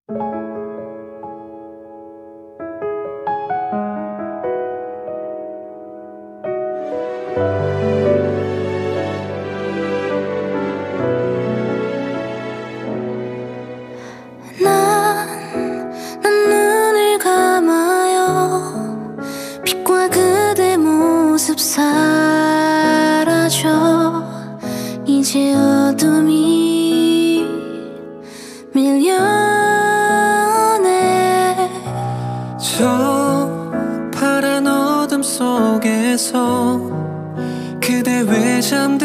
난 눈을 감아요. 빛과 그대 모습 사라져. 이제 어둠이 밀려오네. 저 파란 어둠 속에서 그대 왜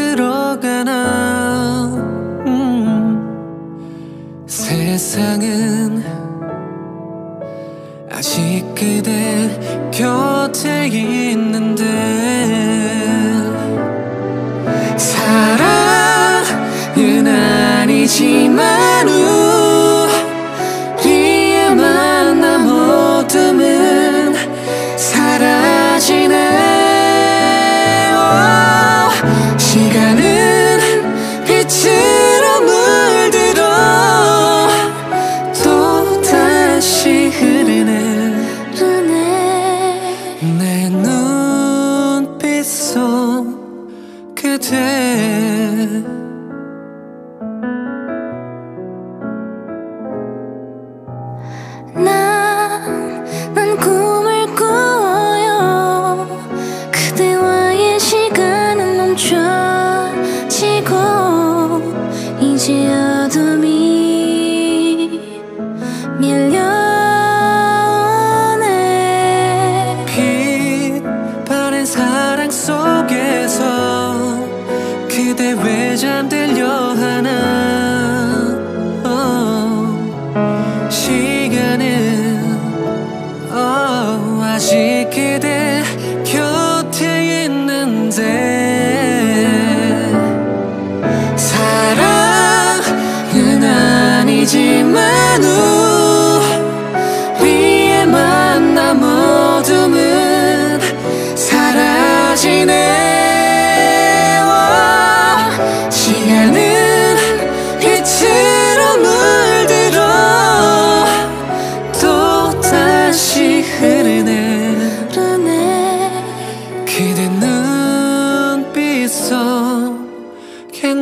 잠들어가나. 세상은 아직 그대 곁에 있는데 사랑은 아니지만 우리의 만남 어둠은 사라지네. 시간은 빛으로 물들어 또 다시 흐르네. 내 눈빛 속 그대. 난 꿈을 꾸어요. 그대와의 시간은 멈춰지고 이제 어둠이 밀려오네. 빛 바랜 사랑 속에서 그대 왜 잠들려 하나. 시간은 아직 그대 곁에 있는데 사랑은 아니지만 우리의 만남 어둠은 사라지네. 시간은 빛으로 물들어 또 다시 흐르네. 그대 눈빛 속에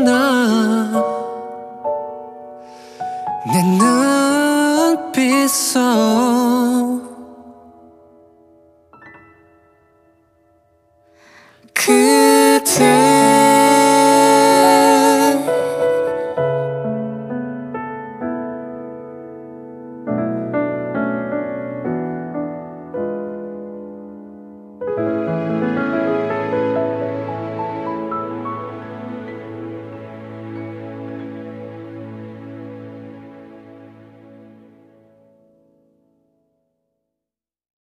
내 눈빛 속